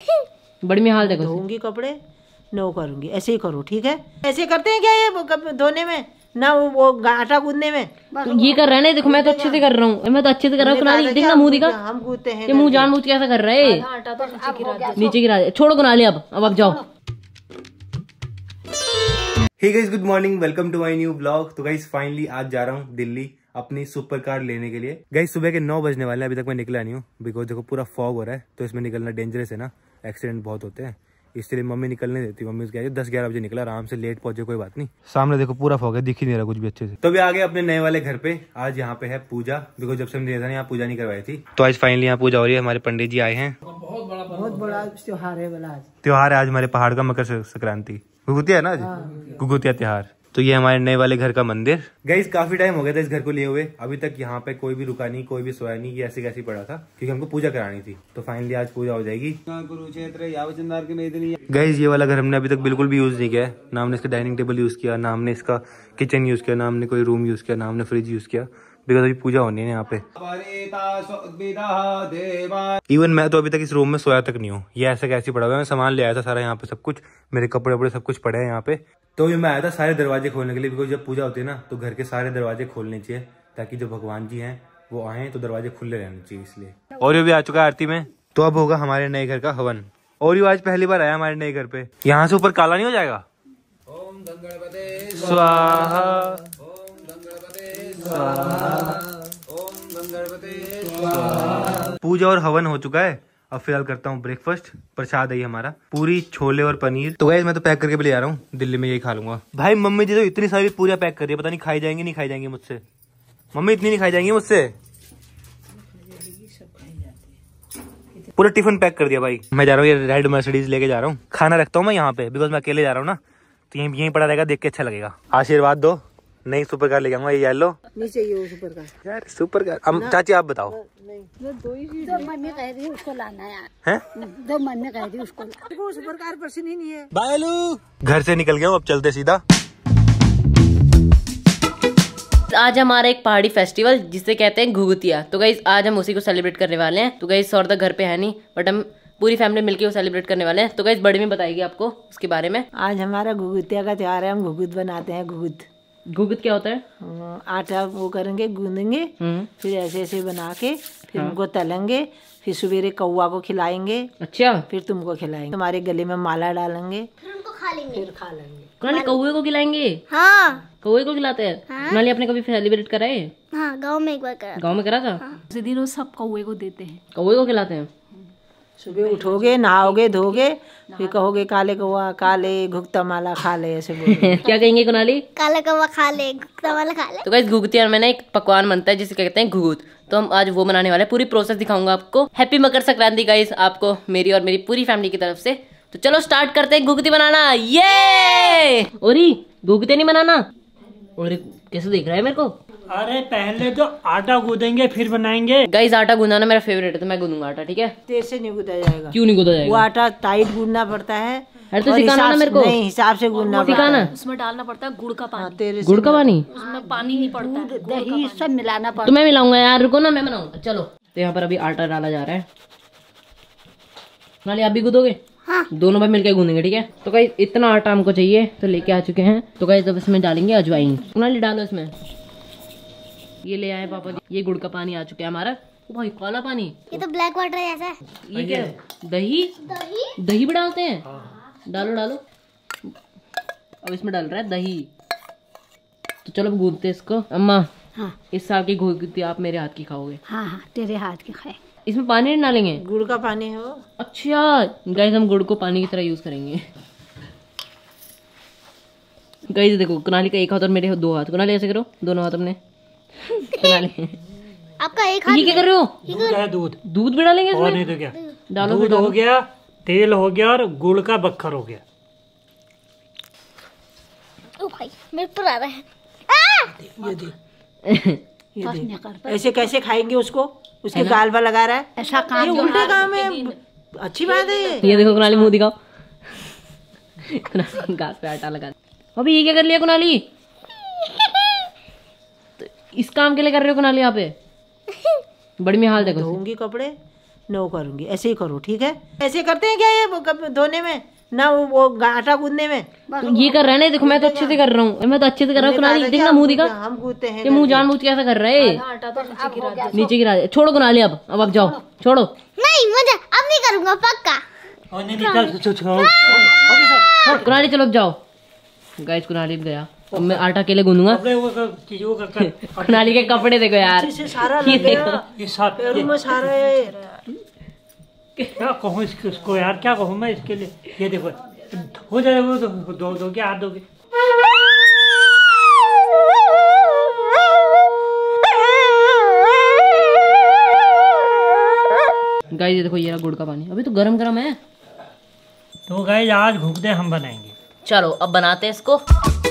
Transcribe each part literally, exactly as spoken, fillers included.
बड़ी में हाल देखो, धोऊंगी कपड़े नो करूंगी, ऐसे ही करो ठीक है। ऐसे करते हैं क्या ये धोने में ना वो आटा गूंदने में? तो ये कर रहे हैं। देखो मैं तो अच्छे से कर रहा हूँ, मैं तो अच्छे से कर रहा हूँ। कुनाली देखना मुंह दिखा, हम गूंथते हैं। ये मुंह जानबूझ के ऐसा कर रहा है। आटा तो नीचे गिरा दे। छोड़ो कुनाली, अब अब आप जाओ। Hey guys, good morning, welcome to my new blog. तो गाइस फाइनली आज जा रहा हूँ दिल्ली अपनी सुपर कार लेने के लिए। गाइस सुबह के नौ बजने वाले हैं, अभी तक मैं निकला नहीं हूँ बिकॉज देखो पूरा फॉग हो रहा है, तो इसमें निकलना डेंजरस है ना, एक्सीडेंट बहुत होते हैं, इसलिए मम्मी निकलने देती। मम्मी कह रही दस ग्यारह बजे निकला, आराम से, लेट पहुंचे कोई बात नहीं। सामने देखो पूरा फॉग है, दिख ही नहीं रहा कुछ भी अच्छे से। तो अभी आ गए अपने नए वाले घर पे। आज यहाँ पे है पूजा, बिकॉज जब से हमने यहाँ पूजा नहीं करवाई थी, तो आज फाइनली यहाँ पूजा हो रही है। हमारे पंडित जी आए हैं। बहुत बड़ा बहुत बड़ा त्योहार है वाला। आज त्योहार है आज हमारे पहाड़ का, मकर संक्रांति, घुघुतिया है ना आज, घुघुतिया त्योहार। तो ये हमारे नए वाले घर का मंदिर। गाइस काफी टाइम हो गया था इस घर को लिए हुए, अभी तक यहाँ पे कोई भी रुका नहीं, कोई भी सोया नहीं, ये ऐसे कैसे पड़ा था क्योंकि हमको पूजा करानी थी। तो फाइनली आज पूजा हो जाएगी। गाइस ये वाला घर हमने अभी तक बिल्कुल भी यूज नहीं किया है, ना हमने इसका डाइनिंग टेबल यूज किया, ना हमने इसका किचन यूज किया, ना हमने कोई रूम यूज किया, ना हमने फ्रिज यूज किया, बिकॉज अभी पूजा होनी है यहाँ पे। इवन मैं तो अभी तक इस रूम में सोया तक नहीं हूँ, ये ऐसे कैसे पड़ा हुआ है। मैं सामान ले आया था सारा यहाँ पे, सब कुछ मेरे कपड़े वपड़े सब कुछ पड़े हैं यहाँ पे। तो ये मैं आया था सारे दरवाजे खोलने के लिए, बिकॉज जब पूजा होती है ना तो घर के सारे दरवाजे खोलने चाहिए ताकि जो भगवान जी हैं वो आए तो दरवाजे खुले रहने चाहिए, इसलिए। और ये भी आ चुका है आरती में। तो अब होगा हमारे नए घर का हवन। और ये आज पहली बार आया हमारे नए घर पे। यहाँ से ऊपर काला नहीं हो जाएगा? ओम गंगणपते स्वाहा, ओम गंगणपते स्वाहा, ओम गंगणपते स्वाहा। पूजा और हवन हो चुका है, अब फिलहाल करता हूँ ब्रेकफास्ट। प्रसाद है हमारा, पूरी, छोले और पनीर। तो गाइस मैं तो पैक करके भी ले आ रहा हूँ, दिल्ली में यही खा लूंगा। भाई मम्मी जी तो इतनी सारी पूरियां पैक कर रही है, पता नहीं खाई जाएंगी नहीं खाई जाएंगी मुझसे। मम्मी इतनी नहीं खाई जाएंगी मुझसे, पूरा टिफिन पैक कर दिया भाई। मैं जा रहा हूँ ये रेड मर्सिडीज लेके जा रहा हूँ। खाना रखता हूँ मैं यहाँ पे, बिकॉज मैं अकेले जा रहा हूँ ना, तो यहीं यहीं पड़ा रहेगा, देख के अच्छा लगेगा। आशीर्वाद दो, नई सुपर कार ले जाऊंगा, ये येलो। नीचे ये सुपर कार, यार सुपर कार। अब चाची आप बताओ। दो मम्मी कह रही है उसको लाना यार, हैं? दो मम्मी कह रही है उसको लाना। वो सुपर कार पसंद ही नहीं है। बायलू घर से निकल गया हूँ, अब चलते सीधा। आज हमारा एक पहाड़ी फेस्टिवल जिसे कहते हैं घुघुतिया, तो गाइस आज हम उसी को सेलिब्रेट करने वाले हैं। तो गाइस सौरदा घर पे है नहीं, बट हम पूरी फैमिली मिलके वो सेलिब्रेट करने वाले हैं। तो गाइस बड़ी में बताएगी आपको उसके बारे में। आज हमारा घुघुतिया का त्योहार है, हम घुघुत बनाते हैं। घुघुत घुघुत क्या होता है? आटा वो करेंगे, गूंदेंगे, फिर ऐसे ऐसे बना के फिर उनको तलेंगे, फिर सवेरे कौवा को खिलाएंगे। अच्छा, फिर तुमको खिलाएंगे, तुम्हारे गले में माला डालेंगे, फिर उनको खा लेंगे, फिर खा लेंगे। कुनाली कौवे को खिलाएंगे? हाँ, कौवे को खिलाते हैं। हाँ? कुनाली आपने कभी सेलिब्रेट करा है? हाँ, गांव में एक बार करा। गांव में करा था? हाँ। उसी दिन वो सब कौवे को देते हैं, कौवे को खिलाते हैं। सुबह उठोगे, नहाओगे, धोगे, फिर कहोगे काले कौवा काले घुघता माला खा ले, ऐसे बोलोगे। क्या कहेंगे कुनाली? काला कौवा खा ले, घुघता माला खा ले। तो गाइस घुघुतिया में ना एक पकवान बनता है जिसे कहते हैं घुघुत, तो हम आज वो बनाने वाले हैं। पूरी प्रोसेस दिखाऊंगा आपको। हैप्पी मकर संक्रांति गाइस आपको, मेरी और मेरी पूरी फैमिली की तरफ से। तो चलो स्टार्ट करते हैं घुघुती बनाना। ये ओरी घुघुती नहीं बनाना। और कैसे देख रहा है मेरे को? अरे पहले तो आटा गूंदेंगे फिर बनाएंगे। गाइस आटा गूंदना मेरा फेवरेट है, तो मैं गूंदूंगा आटा, ठीक है? तेज से नहीं गूंदा जाएगा। क्यों नहीं गूंदा जाएगा? वो आटा टाइट गूंदना पड़ता है। अरे तो सिखाना ना मेरे को। नहीं, हिसाब से गूंदना पड़ता सिखाना। है। उसमें डालना पड़ता है गुड़ का पानी, तेरे गुड़ का पानी? उसमें पानी नहीं पड़ता है, दही सब मिलाना पड़ता तो मैं मिलाऊंगा यार, रुको ना, मैं बनाऊंगा। चलो तो यहाँ पर अभी आटा डाला जा रहा है। नाली आप भी गूंदोगे? हाँ। दोनों भाई मिलकर गूंदेंगे, ठीक है? तो गाइस इतना आटा हमको चाहिए, तो लेके आ चुके हैं। तो गाइस अब इसमें डालेंगे अजवाइन। नाली डालो इसमें। ये ले आए पापा जी, ये गुड़ का पानी आ चुका है हमारा। ओ भाई काला पानी, ये तो ब्लैक वाटर जैसा है। ये क्या है? दही? दही दही भी डालते हैं? डालो डालो। अब इसमें डाल रहा है दही। तो चलो गूंदते इसको। अम्मा, हाँ। इस साल की घुघुती आप मेरे हाथ की खाओगे। हाँ हाँ, तेरे हाथ के खाए। इसमें पानी नहीं डालेंगे? गुड़ का पानी है वो। अच्छा गाइस हम गुड़ को पानी की तरह यूज करेंगे। गाइस देखो कुनाली का एक हाथ और मेरे दो हाथ। कुनाली ऐसे करो, दोनों हाथ अपने। कुनाली आपका एक हाथ। ये क्या कर रहे हो? दूध है, दूध दूध भी डालेंगे और इसमें? नहीं तो क्या। डालो दूध हो गया, तेल हो गया और गुड़ का बक्खर हो गया। ओ भाई मेरे पर आ रहा है। ये देख, ये देख, ऐसे कैसे खाएंगे उसको? उसके गाल पर लगा रहा है। ऐसा काम ये उल्टे काम है, अच्छी बात है ये। ये देखो कुनाली मुंह दिखाओ। कुनाली गाल पे आटा लगा। अभी ये क्या कर लिया कुनाली? तो इस काम के लिए कर रहे हो कुनाली यहाँ पे? बड़ी में हाल देखो। धोऊंगी कपड़े न वो करूँगी। ऐसे ही करो, ठीक है? ऐसे करते हैं क्या ये वो कब धोने में ना वो वो आटा गूंदने में? तो ये कर रहे हैं, देखो मैं तो अच्छे से कर रहा हूँ, मैं तो अच्छे से कर रहा हूँ। कुनाली देखना मुंह दिखा, हम गूंथते हैं ये मुंह जानबूझ के ऐसा कर रहा है। नीचे गिरा दे, छोड़ो कुनाली अब अब अब जाओ, छोड़ो। नहीं मुझे अब नहीं करूँगा पक्का। कुनाली चलो अब जाओ। गाइस कुनाली अब गया, अब मैं आटा अकेले गूंदूंगा। कुनाली के कपड़े देखो यार, अच्छे से सारा ये लग गया देखो। ये साथ पैरों में सारा है। क्या कहूँ इसको उसको यार, क्या कहूँ मैं इसके लिए। ये देखो हो जाए वो तो दो दो के हाथ दोगे। गाइस ये देखो ये रहा गुड़ का पानी, अभी तो गरम गरम है। तो गाइस आज घुगते हम बनाएंगे। चलो अब बनाते हैं इसको।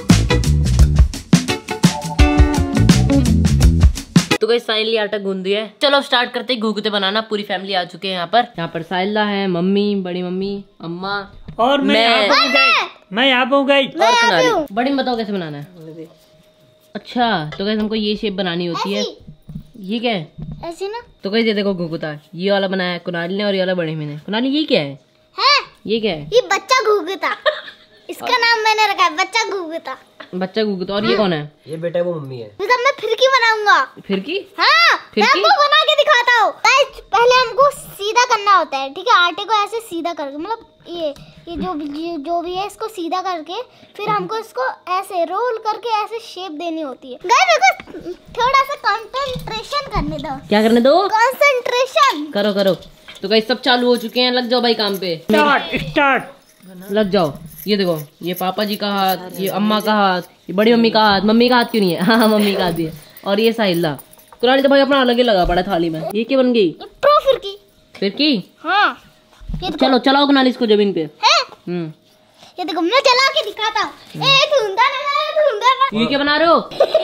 तो गाइस फाइनली आटा गूंद दिया है, चलो अब स्टार्ट करते हैं घुगते बनाना। पूरी फैमिली आ चुके हैं यहाँ पर। यहाँ पर साइला है, मम्मी, बड़ी मम्मी, अम्मा और मैं यहाँ पे हूँ गाइस, मैं यहाँ पे हूँ गाइस। और कुनाली। बड़ी बताओ कैसे बनाना है। अच्छा तो गाइस हमको ये शेप बनानी होती है। ये क्या है? ऐसी ना तो गाइस ये देखो घुगुता, ये वाला बनाया है कुनाली ने और ये वाला बड़ी मम्मी ने। कुनाली ये क्या है? है ये क्या है? ये बच्चा घूगता, इसका नाम मैंने रखा है बच्चा घूगता। बच्चा घुगुता। और ये कौन है? ये बेटा वो मम्मी है। फिर मैं फिरकी बनाऊंगा। फिर की हाँ फिर मैं की? आपको बना के दिखाता हूँ। गाइस पहले हमको सीधा करना होता है, ठीक है? आटे को ऐसे सीधा करके, मतलब ये ये जो भी जो भी है इसको सीधा करके फिर हमको इसको ऐसे रोल करके ऐसे शेप देनी होती है। गाइस मेरे को थोड़ा सा कंसंट्रेशन करने दो। क्या करने दो? कंसंट्रेशन करो करो। तो गाइस सब चालू हो चुके हैं, लग जाओ भाई काम पे। स्टार्ट स्टार्ट लग जाओ। ये देखो ये पापा जी का हाथ, ये अम्मा का हाथ, ये बड़ी मम्मी का हाथ। मम्मी का हाथ क्यों नहीं है? हाँ मम्मी का हाथ भी है। और ये साहिला। कुनाली तो भाई अपना अलग ही लगा पड़ा थाली में। ये क्या बन गई? प्रो फिरकी। फिर की हाँ ये देखो चलो चलाओ कुनाली इसको जमीन पे। है, हम्म ये देखो मैं चला के दिखाता हूँ। ए धुंधा ना धुंधा ना। ये क्या बना रहे हो?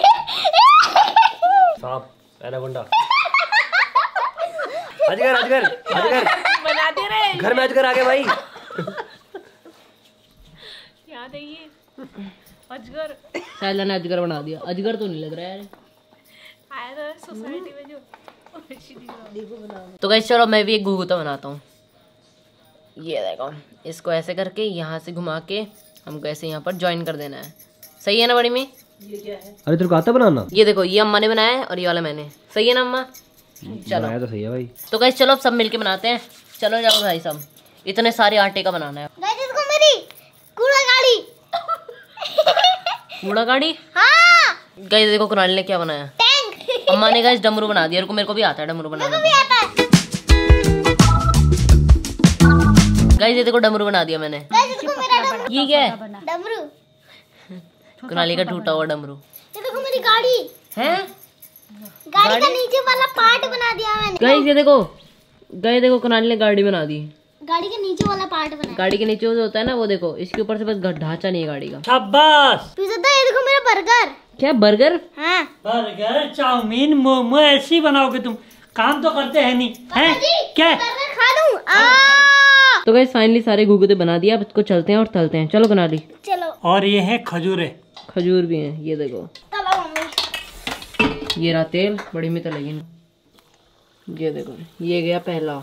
सांप एनाकोंडा। अजगर अजगर अजगर बना दे रहे। घर में अजगर आ गए भाई। याद है ये अजगर साहिला ने अजगर बना दिया। अजगर तो नहीं लग रहा है यार। आया था सोसाइटी में जो। तो गाइस चलो मैं भी एक घुघुता बनाता हूँ। ये देखो इसको ऐसे करके यहाँ से घुमा के हमको ऐसे यहाँ पर ज्वाइन कर देना है। सही है ना बड़ी में? अरे तेरे को आता बनाना? ये देखो ये अम्मा ने बनाया है और ये वाला मैंने। सही है ना अम्मा? चलो बनाया तो सही है भाई। तो गाइस चलो अब सब मिलके बनाते हैं। चलो जाओ भाई सब, इतने सारे आटे का बनाना है। गाइस इसको मेरी कूड़ा गाड़ी। कूड़ा गाड़ी? हाँ गाइस देखो कुनाली ने क्या बनाया। टैंक। अम्मा ने गाइस डमरू बना दिया। मेरे को भी आता है डमरू बनाना। भी आता है। गाइस ये देखो डमरू बना दिया मैंने। गाइस इसको मेरा डमरू। ये क्या है? डमरू। कुनाली का टूटा हुआ डमरू ये देखो मेरी गाड़ी। है। गाड़ी का नीचे वाला पार्ट बना दिया मैंने। गाइस ये देखो, गाइस देखो कुनाली ने गाड़ी बना दी। गाड़ी के नीचे वाला पार्ट बना। गाड़ी के नीचे जो होता है ना वो देखो, इसके ऊपर से बस ढ- ढांचा नहीं है गाड़ी का। शाबाश। फिर ये देखो मेरा बर्गर। क्या बर्गर? हाँ बर्गर चाउमीन मोमो ऐसे ही बनाओगे तुम? काम तो करते हैं नहीं हैं? क्या है? बर्गर खा लूं? आ तो गाइस फाइनली सारे घुघुते बना दिया। अब इसको चलते हैं और तलते हैं। चलो कुनाली। चलो और ये है खजूरे। खजूर भी है, ये देखो। चलो मम्मी। ये रहा तेल, बड़ी में तलेगी ना। ये देखो ये गया पहला।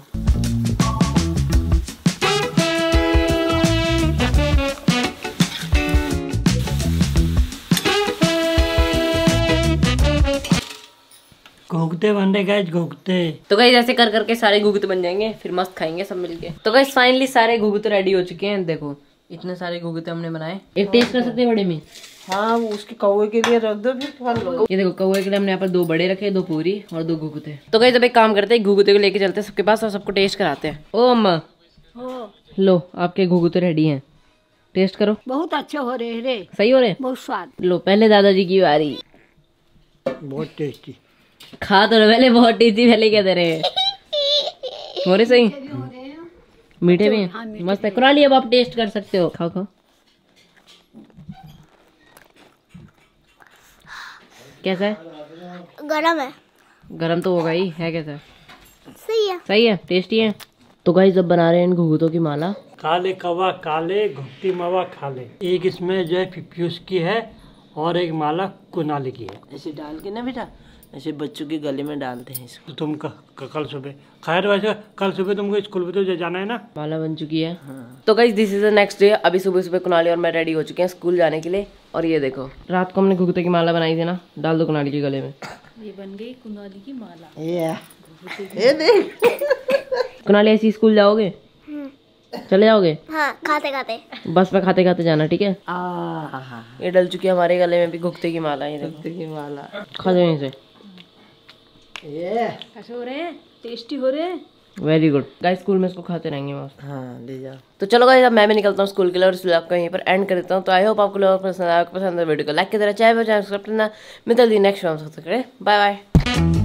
घुगते बन रहे गाइस घुगते। तो गाइस ऐसे कर करके सारे घुघुते बन जाएंगे, फिर मस्त खाएंगे सब मिलके। तो गाइस फाइनली सारे घुघुते रेडी हो चुके हैं। देखो इतने सारे घुघुते हमने बनाए। एक टेस्ट कर सकते हैं बड़े में? हाँ उसके कौवे के लिए रख दो फिर खा लो। ये देखो कौवे के लिए हमने यहाँ पर दो बड़े रखे, दो पूरी और दो घुघुते। तो गाइस अब एक काम करते हैं, घुघुते को लेके चलते हैं सबके पास और सबको टेस्ट कराते हैं। ओ अम्मा लो आपके घुघुते रेडी हैं, टेस्ट करो। बहुत अच्छे हो रहे रे, सही हो रहे? बहुत स्वाद। लो पहले दादाजी की बारी। बहुत टेस्टी। खा तो लो पहले, बहुत टेस्टी। पहले क्या दे रहे हैं? हो रहे सही? मीठे भी हैं, मस्त है। कुनाली अब आप टेस्ट कर सकते हो, खाओ खाओ। कैसा है? गरम है। गरम तो होगा ही है। कैसा है? सही है। सही है, टेस्टी है। तो गाइस अब बना रहे हैं इन घुघुतों की माला। काले कवा काले घुगती मावा खाले। एक इसमें जो है पीयूष की है और एक माला कुनाली की है। ऐसे डाल के ना बेटा ऐसे बच्चों के गले में डालते हैं इसको। तो तुम क, क, कल सुबह खैर वैसे कल सुबह तुमको स्कूल पे तो जाना है ना। माला बन चुकी है। हाँ। तो guys this is the next day. अभी सुबह सुबह कुनाली और मैं रेडी हो चुके हैं स्कूल जाने के लिए। और ये देखो रात को हमने घुघुते की माला बनाई थी ना, डाल दो कुनाली के गले में। ये बन गई कुनाली की माला। ये ये देख कुनाली ऐसी स्कूल जाओगे? चले जाओगे? हाँ खाते खाते बस में खाते खाते जाना, ठीक है? आ ये डल चुकी है हमारे गले में भी घुघते की माला। ये देखो की माला। खा जाओ इसे। ये कैसे हो रहे हैं? टेस्टी हो रहे हैं। वेरी गुड गाइस, स्कूल में इसको खाते रहेंगे मस्त। हाँ ले जाओ। तो चलो गाइस अब मैं भी निकलता हूँ स्कूल के लिए और इस व्लॉग को यहीं पर एंड कर देता हूँ। तो आई होप आपको लोग पसंद आया। पसंद है वीडियो को लाइक कर देना, चाहे वो चैनल सब्सक्राइब करना। मिलते हैं नेक्स्ट वीडियो में। Bye bye.